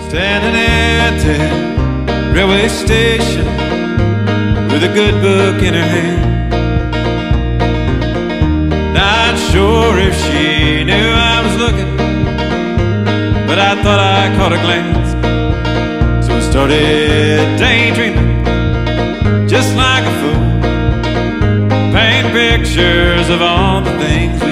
Standing at the railway station with a good book in her hand, not sure if she knew I was looking, but I thought I caught a glance. So I started daydreaming, just like a fool, painting pictures of all the things